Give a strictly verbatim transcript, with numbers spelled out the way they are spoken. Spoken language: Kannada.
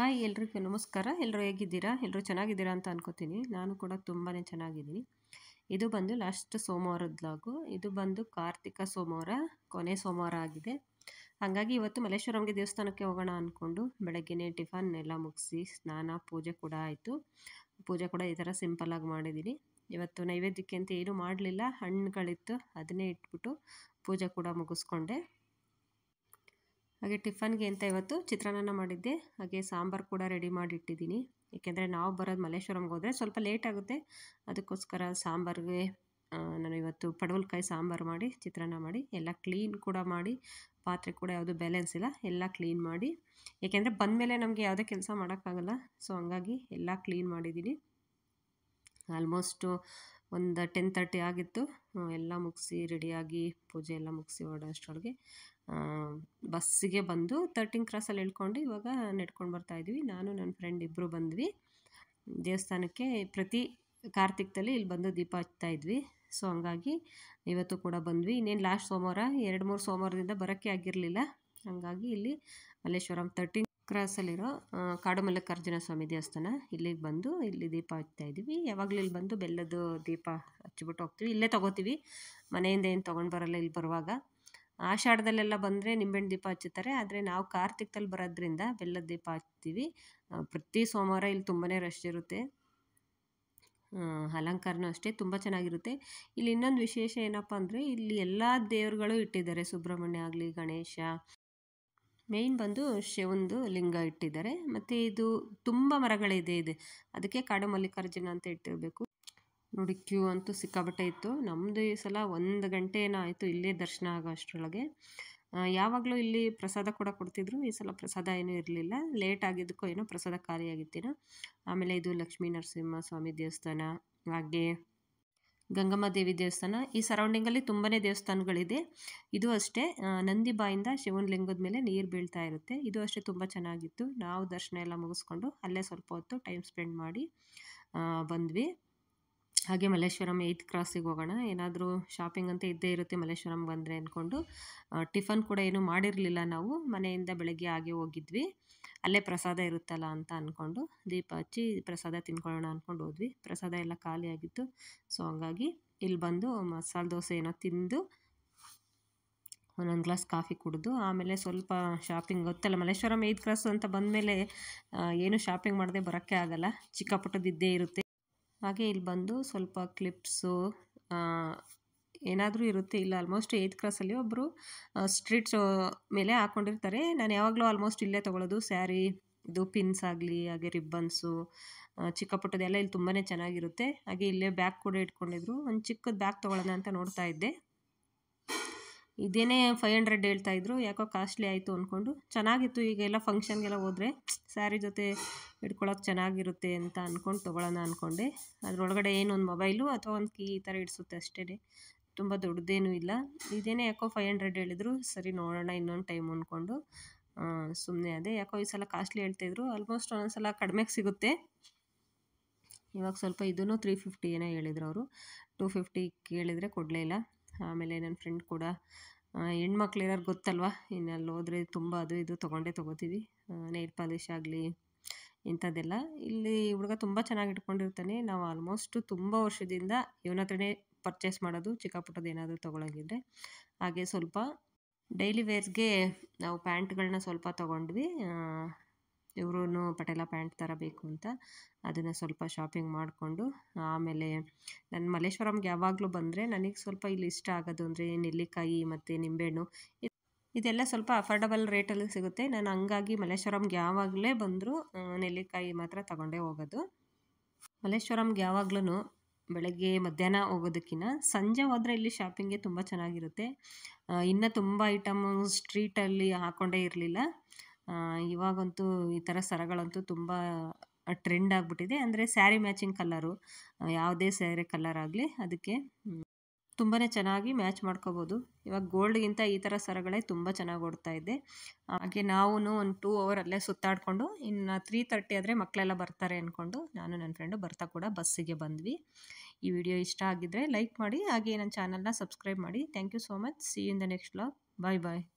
ಹಾಯ್ ಎಲ್ರಿಗೂ ನಮಸ್ಕಾರ. ಎಲ್ಲರೂ ಹೇಗಿದ್ದೀರಾ? ಎಲ್ಲರೂ ಚೆನ್ನಾಗಿದ್ದೀರಾ ಅಂತ ಅನ್ಕೋತೀನಿ. ನಾನು ಕೂಡ ತುಂಬಾ ಚೆನ್ನಾಗಿದ್ದೀನಿ. ಇದು ಬಂದು ಲಾಸ್ಟ್ ಸೋಮವಾರದ ವ್ಲಾಗು. ಇದು ಬಂದು ಕಾರ್ತಿಕ ಸೋಮವಾರ, ಕೊನೆ ಸೋಮವಾರ ಆಗಿದೆ. ಹಾಗಾಗಿ ಇವತ್ತು ಮಲ್ಲೇಶ್ವರಂಗೆ ದೇವಸ್ಥಾನಕ್ಕೆ ಹೋಗೋಣ ಅಂದ್ಕೊಂಡು ಬೆಳಗ್ಗೆನೇ ಟಿಫನ್ ಎಲ್ಲ ಮುಗಿಸಿ ಸ್ನಾನ ಪೂಜೆ ಕೂಡ ಆಯಿತು. ಪೂಜೆ ಕೂಡ ಈ ಥರ ಸಿಂಪಲ್ಲಾಗಿ ಮಾಡಿದ್ದೀನಿ. ಇವತ್ತು ನೈವೇದ್ಯಕ್ಕೆ ಅಂತ ಏನೂ ಮಾಡಲಿಲ್ಲ, ಹಣ್ಣುಗಳಿತ್ತು ಅದನ್ನೇ ಇಟ್ಬಿಟ್ಟು ಪೂಜೆ ಕೂಡ ಮುಗಿಸ್ಕೊಂಡೆ. ಹಾಗೆ ಟಿಫನ್ಗೆ ಅಂತ ಇವತ್ತು ಚಿತ್ರಾನ್ನ ಮಾಡಿದ್ದೆ. ಹಾಗೆ ಸಾಂಬಾರು ಕೂಡ ರೆಡಿ ಮಾಡಿ ಇಟ್ಟಿದ್ದೀನಿ. ಏಕೆಂದರೆ ನಾವು ಬರೋದು ಮಲ್ಲೇಶ್ವರಂಗೆ ಹೋದರೆ ಸ್ವಲ್ಪ ಲೇಟ್ ಆಗುತ್ತೆ. ಅದಕ್ಕೋಸ್ಕರ ಸಾಂಬಾರಿಗೆ ನಾನು ಇವತ್ತು ಪಡವಲಕಾಯಿ ಸಾಂಬಾರು ಮಾಡಿ ಚಿತ್ರಾನ್ನ ಮಾಡಿ ಎಲ್ಲ ಕ್ಲೀನ್ ಕೂಡ ಮಾಡಿ, ಪಾತ್ರೆ ಕೂಡ ಯಾವುದು ಬ್ಯಾಲೆನ್ಸ್ ಇಲ್ಲ, ಎಲ್ಲ ಕ್ಲೀನ್ ಮಾಡಿ. ಏಕೆಂದರೆ ಬಂದಮೇಲೆ ನಮಗೆ ಯಾವುದೇ ಕೆಲಸ ಮಾಡೋಕ್ಕಾಗಲ್ಲ. ಸೊ ಹಂಗಾಗಿ ಎಲ್ಲ ಕ್ಲೀನ್ ಮಾಡಿದ್ದೀನಿ. ಆಲ್ಮೋಸ್ಟು ಒಂದು ಟೆನ್ ತರ್ಟಿ ಆಗಿತ್ತು. ಎಲ್ಲ ಮುಗಿಸಿ ರೆಡಿಯಾಗಿ ಪೂಜೆ ಎಲ್ಲ ಮುಗಿಸಿ ಹೊರಡೋ ಅಷ್ಟರೊಳಗೆ ಬಸ್ಸಿಗೆ ಬಂದು ತರ್ಟೀನ್ ಕ್ರಾಸಲ್ಲಿ ಇಳ್ಕೊಂಡು ಇವಾಗ ನೆಡ್ಕೊಂಡು ಬರ್ತಾಯಿದ್ವಿ. ನಾನು ನನ್ನ ಫ್ರೆಂಡ್ ಇಬ್ಬರು ಬಂದ್ವಿ ದೇವಸ್ಥಾನಕ್ಕೆ. ಪ್ರತಿ ಕಾರ್ತಿಕದಲ್ಲಿ ಇಲ್ಲಿ ಬಂದು ದೀಪ ಹಚ್ತಾ ಇದ್ವಿ. ಸೊ ಹಂಗಾಗಿ ಇವತ್ತು ಕೂಡ ಬಂದ್ವಿ. ಇನ್ನೇನು ಲಾಸ್ಟ್ ಸೋಮವಾರ, ಎರಡು ಮೂರು ಸೋಮವಾರದಿಂದ ಬರೋಕ್ಕೆ ಆಗಿರಲಿಲ್ಲ. ಹಾಗಾಗಿ ಇಲ್ಲಿ ಮಲ್ಲೇಶ್ವರಂ ತರ್ಟೀನ್ ಕ್ರಾಸಲ್ಲಿರೋ ಕಾಡು ಮಲ್ಲಿಕಾರ್ಜುನ ಸ್ವಾಮಿ ದೇವಸ್ಥಾನ, ಇಲ್ಲಿಗೆ ಬಂದು ಇಲ್ಲಿ ದೀಪ ಹಚ್ತಾ ಇದ್ವಿ. ಯಾವಾಗಲೂ ಇಲ್ಲಿ ಬಂದು ಬೆಲ್ಲದ ದೀಪ ಹಚ್ಚಿಬಿಟ್ಟು ಹೋಗ್ತೀವಿ. ಇಲ್ಲೇ ತೊಗೋತೀವಿ, ಮನೆಯಿಂದ ಏನು ತೊಗೊಂಡು ಬರೋಲ್ಲ. ಇಲ್ಲಿ ಬರುವಾಗ ಆಷಾಢದಲ್ಲೆಲ್ಲ ಬಂದರೆ ನಿಂಬೆಹಣ್ಣು ದೀಪ ಹಚ್ಚುತ್ತಾರೆ, ಆದರೆ ನಾವು ಕಾರ್ತಿಕದಲ್ಲಿ ಬರೋದ್ರಿಂದ ಬೆಲ್ಲದ ದೀಪ ಹಚ್ತೀವಿ. ಪ್ರತಿ ಸೋಮವಾರ ಇಲ್ಲಿ ತುಂಬಾ ರಶ್ ಇರುತ್ತೆ. ಅಲಂಕಾರನೂ ಅಷ್ಟೇ ತುಂಬ ಚೆನ್ನಾಗಿರುತ್ತೆ. ಇಲ್ಲಿ ಇನ್ನೊಂದು ವಿಶೇಷ ಏನಪ್ಪ ಅಂದರೆ ಇಲ್ಲಿ ಎಲ್ಲ ದೇವರುಗಳು ಇಟ್ಟಿದ್ದಾರೆ. ಸುಬ್ರಹ್ಮಣ್ಯ ಆಗಲಿ, ಗಣೇಶ, ಮೇಯ್ನ್ ಬಂದು ಶಿವಂದು ಲಿಂಗ ಇಟ್ಟಿದ್ದಾರೆ. ಮತ್ತು ಇದು ತುಂಬ ಮರಗಳಿದೆ ಇದೆ, ಅದಕ್ಕೆ ಕಾಡು ಮಲ್ಲಿಕಾರ್ಜುನ ಅಂತ ಇಟ್ಟಿರಬೇಕು. ನೋಡಿ, ಕ್ಯೂ ಅಂತೂ ಸಿಕ್ಕಾಬಟ್ಟೆ ಇತ್ತು. ನಮ್ಮದು ಈ ಸಲ ಒಂದು ಗಂಟೆ ಏನೋ ಆಯಿತು ಇಲ್ಲೇ ದರ್ಶನ ಆಗೋ ಅಷ್ಟರೊಳಗೆ. ಯಾವಾಗಲೂ ಇಲ್ಲಿ ಪ್ರಸಾದ ಕೂಡ ಕೊಡ್ತಿದ್ರು, ಈ ಸಲ ಪ್ರಸಾದ ಏನೂ ಇರಲಿಲ್ಲ. ಲೇಟ್ ಆಗಿದ್ದಕ್ಕೂ ಏನೋ ಪ್ರಸಾದ ಖಾಲಿಯಾಗಿತ್ತೇನೋ. ಆಮೇಲೆ ಇದು ಲಕ್ಷ್ಮೀ ನರಸಿಂಹ ಸ್ವಾಮಿ ದೇವಸ್ಥಾನ, ಹಾಗೆ ಗಂಗಮ್ಮ ದೇವಿ ದೇವಸ್ಥಾನ. ಈ ಸರೌಂಡಿಂಗಲ್ಲಿ ತುಂಬಾ ದೇವಸ್ಥಾನಗಳಿದೆ. ಇದು ಅಷ್ಟೇ, ನಂದಿ ಬಾಯಿಂದ ಶಿವನ ಲಿಂಗದ ಮೇಲೆ ನೀರು ಬೀಳ್ತಾ ಇರುತ್ತೆ. ಇದು ಅಷ್ಟೇ ತುಂಬ ಚೆನ್ನಾಗಿತ್ತು. ನಾವು ದರ್ಶನ ಎಲ್ಲ ಮುಗಿಸ್ಕೊಂಡು ಅಲ್ಲೇ ಸ್ವಲ್ಪ ಹೊತ್ತು ಟೈಮ್ ಸ್ಪೆಂಡ್ ಮಾಡಿ ಬಂದ್ವಿ. ಹಾಗೆ ಮಲ್ಲೇಶ್ವರಂ ಏಯ್ತ್ ಕ್ರಾಸಿಗೆ ಹೋಗೋಣ, ಏನಾದರೂ ಶಾಪಿಂಗ್ ಅಂತ ಇದ್ದೇ ಇರುತ್ತೆ ಮಲ್ಲೇಶ್ವರಂ ಬಂದರೆ ಅಂದ್ಕೊಂಡು ಟಿಫನ್ ಕೂಡ ಏನೂ ಮಾಡಿರಲಿಲ್ಲ. ನಾವು ಮನೆಯಿಂದ ಬೆಳಗ್ಗೆ ಹಾಗೆ ಹೋಗಿದ್ವಿ, ಅಲ್ಲೇ ಪ್ರಸಾದ ಇರುತ್ತಲ್ಲ ಅಂತ ಅಂದ್ಕೊಂಡು ದೀಪ ಹಚ್ಚಿ ಪ್ರಸಾದ ತಿನ್ಕೊಳ್ಳೋಣ ಅಂದ್ಕೊಂಡು ಹೋದ್ವಿ. ಪ್ರಸಾದ ಎಲ್ಲ ಖಾಲಿ ಆಗಿತ್ತು. ಸೊ ಹಂಗಾಗಿ ಇಲ್ಲಿ ಬಂದು ಮಸಾಲೆ ದೋಸೆ ಏನೋ ತಿಂದು ಒಂದೊಂದು ಗ್ಲಾಸ್ ಕಾಫಿ ಕುಡಿದು ಆಮೇಲೆ ಸ್ವಲ್ಪ ಶಾಪಿಂಗ್. ಗೊತ್ತಲ್ಲ ಮಲ್ಲೇಶ್ವರಂ ಏಯ್ತ್ ಕ್ರಾಸು ಅಂತ ಬಂದಮೇಲೆ ಏನು ಶಾಪಿಂಗ್ ಮಾಡದೆ ಬರೋಕ್ಕೆ ಆಗಲ್ಲ, ಚಿಕ್ಕ ಪುಟ್ಟದಿದ್ದೇ ಇರುತ್ತೆ. ಹಾಗೆ ಇಲ್ಲಿ ಬಂದು ಸ್ವಲ್ಪ ಕ್ಲಿಪ್ಸು ಏನಾದರೂ ಇರುತ್ತೆ. ಇಲ್ಲ ಆಲ್ಮೋಸ್ಟ್ ಏಯ್ತ್ ಕ್ರಾಸಲ್ಲಿ ಒಬ್ಬರು ಸ್ಟ್ರೀಟ್ಸ್ ಮೇಲೆ ಹಾಕ್ಕೊಂಡಿರ್ತಾರೆ. ನಾನು ಯಾವಾಗಲೂ ಆಲ್ಮೋಸ್ಟ್ ಇಲ್ಲೇ ತೊಗೊಳ್ಳೋದು. ಸ್ಯಾರಿ, ಇದು ಪಿನ್ಸ್ ಆಗಲಿ, ಹಾಗೆ ರಿಬ್ಬನ್ಸು, ಚಿಕ್ಕ ಪುಟ್ಟದೆಲ್ಲ ಇಲ್ಲಿ ತುಂಬಾ ಚೆನ್ನಾಗಿರುತ್ತೆ. ಹಾಗೆ ಇಲ್ಲೇ ಬ್ಯಾಗ್ ಕೂಡ ಇಟ್ಕೊಂಡಿದ್ರು. ಒಂದು ಚಿಕ್ಕದ ಬ್ಯಾಗ್ ತೊಗೊಳ್ಳೋಣ ಅಂತ ನೋಡ್ತಾ ಇದ್ದೆ. ಇದೇನೇ ಫೈವ್ ಹಂಡ್ರೆಡ್ ಹೇಳ್ತಾಯಿದ್ರು, ಯಾಕೋ ಕಾಸ್ಟ್ಲಿ ಆಯಿತು ಅಂದ್ಕೊಂಡು. ಚೆನ್ನಾಗಿತ್ತು. ಈಗ ಎಲ್ಲ ಫಂಕ್ಷನ್ಗೆಲ್ಲ ಹೋದರೆ ಸ್ಯಾರಿ ಜೊತೆ ಇಟ್ಕೊಳ್ಳೋಕೆ ಚೆನ್ನಾಗಿರುತ್ತೆ ಅಂತ ಅಂದ್ಕೊಂಡು ತೊಗೊಳ್ಳೋಣ ಅಂದ್ಕೊಂಡೆ. ಅದರೊಳಗಡೆ ಏನೊಂದು ಮೊಬೈಲು ಅಥವಾ ಒಂದು ಕೀ ಈ ಥರ ಇಡಿಸುತ್ತೆ ಅಷ್ಟೇ, ತುಂಬ ದೊಡ್ಡದೇನೂ ಇಲ್ಲ. ಇದೇನೇ ಯಾಕೋ ಫೈವ್ ಹಂಡ್ರೆಡ್ ಹೇಳಿದರು. ಸರಿ ನೋಡೋಣ ಇನ್ನೊಂದು ಟೈಮ್ ಅಂದ್ಕೊಂಡು ಸುಮ್ಮನೆ ಅದೇ. ಯಾಕೋ ಈ ಸಲ ಕಾಸ್ಟ್ಲಿ ಹೇಳ್ತಾಯಿದ್ರು. ಆಲ್ಮೋಸ್ಟ್ ಒಂದೊಂದು ಸಲ ಕಡಿಮೆಗೆ ಸಿಗುತ್ತೆ. ಇವಾಗ ಸ್ವಲ್ಪ ಇದೂ ತ್ರೀ ಫಿಫ್ಟಿ ಏನೋ ಹೇಳಿದ್ರು ಅವರು. ಟೂ ಫಿಫ್ಟಿ ಕೇಳಿದರೆ ಕೊಡಲೇ ಇಲ್ಲ. ಆಮೇಲೆ ನನ್ನ ಫ್ರೆಂಡ್ ಕೂಡ, ಹೆಣ್ಮಕ್ಳು ಇರೋರು ಗೊತ್ತಲ್ವ, ಇನ್ನಲ್ಲಿ ಹೋದರೆ ತುಂಬ ಅದು ಇದು ತೊಗೊಂಡೇ ತೊಗೋತೀವಿ. ನೇಲ್ ಪಾಲಿಶ್ ಆಗಲಿ ಇಂಥದ್ದೆಲ್ಲ. ಇಲ್ಲಿ ಹುಡುಗ ತುಂಬ ಚೆನ್ನಾಗಿ ಇಟ್ಕೊಂಡಿರ್ತಾನೆ. ನಾವು ಆಲ್ಮೋಸ್ಟು ತುಂಬ ವರ್ಷದಿಂದ ಇವನ ಹತ್ರನೇ ಪರ್ಚೇಸ್ ಮಾಡೋದು, ಚಿಕ್ಕ ಪುಟ್ಟದ್ದು ಏನಾದರೂ ತೊಗೊಳಂಗಿದ್ರೆ. ಹಾಗೆ ಸ್ವಲ್ಪ ಡೈಲಿ ವೇರ್ಸ್ಗೆ ನಾವು ಪ್ಯಾಂಟ್ಗಳನ್ನ ಸ್ವಲ್ಪ ತೊಗೊಂಡ್ವಿ. ಇವ್ರೂ ಪಟೇಲ ಪ್ಯಾಂಟ್ ಥರ ಬೇಕು ಅಂತ ಅದನ್ನು ಸ್ವಲ್ಪ ಶಾಪಿಂಗ್ ಮಾಡಿಕೊಂಡು, ಆಮೇಲೆ ನಾನು ಮಲ್ಲೇಶ್ವರಂಗೆ ಯಾವಾಗಲೂ ಬಂದರೆ ನನಗೆ ಸ್ವಲ್ಪ ಇಲ್ಲಿ ಇಷ್ಟ ಆಗೋದು ಅಂದರೆ ನೆಲ್ಲಿಕಾಯಿ ಮತ್ತು ನಿಂಬೆಹಣ್ಣು, ಇದೆಲ್ಲ ಸ್ವಲ್ಪ ಅಫೋರ್ಡಬಲ್ ರೇಟಲ್ಲಿ ಸಿಗುತ್ತೆ. ನಾನು ಹಂಗಾಗಿ ಮಲ್ಲೇಶ್ವರಂಗೆ ಯಾವಾಗಲೇ ಬಂದರೂ ನೆಲ್ಲಿಕಾಯಿ ಮಾತ್ರ ತಗೊಂಡೇ ಹೋಗೋದು. ಮಲ್ಲೇಶ್ವರಂಗೆ ಯಾವಾಗ್ಲೂ ಬೆಳಗ್ಗೆ ಮಧ್ಯಾಹ್ನ ಹೋಗೋದಕ್ಕಿಂತ ಸಂಜೆ ಹೋದರೆ ಇಲ್ಲಿ ಶಾಪಿಂಗ್ಗೆ ತುಂಬ ಚೆನ್ನಾಗಿರುತ್ತೆ. ಇನ್ನೂ ತುಂಬ ಐಟಮು ಸ್ಟ್ರೀಟಲ್ಲಿ ಹಾಕ್ಕೊಂಡೇ ಇರಲಿಲ್ಲ. ಇವಾಗಂತೂ ಈ ಥರ ಸರಗಳಂತೂ ತುಂಬ ಟ್ರೆಂಡ್ ಆಗಿಬಿಟ್ಟಿದೆ. ಅಂದರೆ ಸ್ಯಾರಿ ಮ್ಯಾಚಿಂಗ್ ಕಲರು, ಯಾವುದೇ ಸ್ಯಾರಿ ಕಲರ್ ಆಗಲಿ ಅದಕ್ಕೆ ತುಂಬಾ ಚೆನ್ನಾಗಿ ಮ್ಯಾಚ್ ಮಾಡ್ಕೋಬೋದು. ಇವಾಗ ಗೋಲ್ಡ್ಗಿಂತ ಈ ಥರ ಸರಗಳೇ ತುಂಬ ಚೆನ್ನಾಗಿ ಓಡ್ತಾ ಇದೆ. ಹಾಗೆ ನಾವು ಒಂದು ಟೂ ಅವರ್ ಅಲ್ಲೇ ಸುತ್ತಾಡಿಕೊಂಡು ಇನ್ನು ತ್ರೀ ತರ್ಟಿ ಆದರೆ ಮಕ್ಕಳೆಲ್ಲ ಬರ್ತಾರೆ ಅಂದ್ಕೊಂಡು ನಾನು ನನ್ನ ಫ್ರೆಂಡು ಬರ್ತಾ ಕೂಡ ಬಸ್ಸಿಗೆ ಬಂದ್ವಿ. ಈ ವಿಡಿಯೋ ಇಷ್ಟ ಆಗಿದ್ದರೆ ಲೈಕ್ ಮಾಡಿ, ಹಾಗೆ ನನ್ನ ಚಾನಲ್ನ ಸಬ್ಸ್ಕ್ರೈಬ್ ಮಾಡಿ. Thank you so much. See you in the next vlog. Bye bye.